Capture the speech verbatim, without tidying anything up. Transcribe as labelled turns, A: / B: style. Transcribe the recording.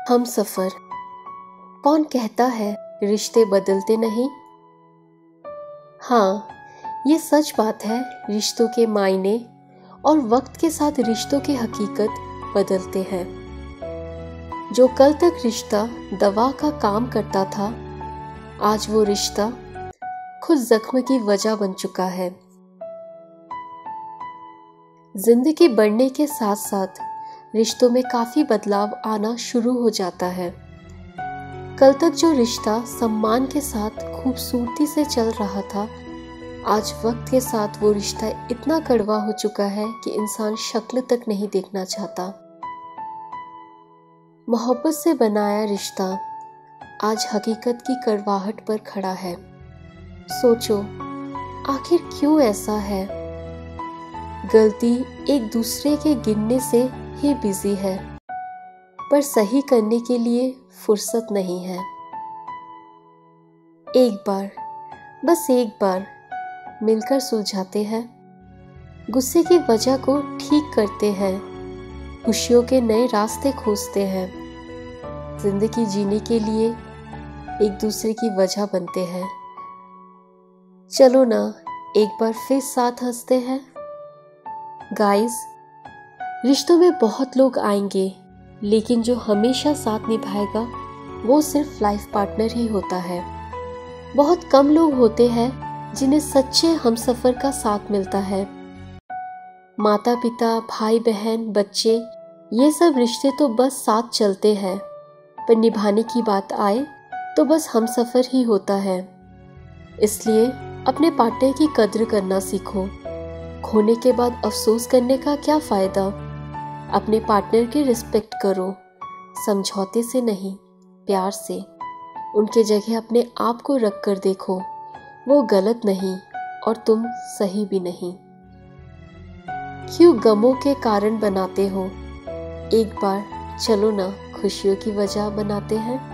A: हम सफर। कौन कहता है रिश्ते बदलते नहीं? हाँ, ये सच बात है। रिश्तों के मायने और वक्त के साथ रिश्तों की हकीकत बदलते हैं। जो कल तक रिश्ता दवा का काम करता था, आज वो रिश्ता खुद जख्म की वजह बन चुका है। जिंदगी बढ़ने के साथ साथ रिश्तों में काफी बदलाव आना शुरू हो जाता है। कल तक जो रिश्ता सम्मान के साथ खूबसूरती से चल रहा था, आज वक्त के साथ वो रिश्ता इतना कड़वा हो चुका है कि इंसान शक्ल तक नहीं देखना चाहता। मोहब्बत से बनाया रिश्ता आज हकीकत की कड़वाहट पर खड़ा है। सोचो, आखिर क्यों ऐसा है? गलती एक दूसरे के गिनने से ही बिजी है, पर सही करने के लिए फुर्सत नहीं है। एक बार, बस एक बार मिलकर सुलझाते हैं, गुस्से की वजह को ठीक करते हैं, खुशियों के नए रास्ते खोजते हैं, जिंदगी जीने के लिए एक दूसरे की वजह बनते हैं। चलो ना, एक बार फिर साथ हंसते हैं। गाइस, रिश्तों में बहुत लोग आएंगे, लेकिन जो हमेशा साथ निभाएगा वो सिर्फ लाइफ पार्टनर ही होता है। बहुत कम लोग होते हैं जिन्हें सच्चे हमसफर का साथ मिलता है। माता पिता, भाई बहन, बच्चे, ये सब रिश्ते तो बस साथ चलते हैं, पर निभाने की बात आए तो बस हमसफर ही होता है। इसलिए अपने पार्टनर की कद्र करना सीखो। खोने के बाद अफसोस करने का क्या फायदा? अपने पार्टनर की रिस्पेक्ट करो, समझौते से नहीं, प्यार से। उनके जगह अपने आप को रख कर देखो, वो गलत नहीं और तुम सही भी नहीं। क्यों गमों के कारण बनाते हो? एक बार चलो ना, खुशियों की वजह बनाते हैं।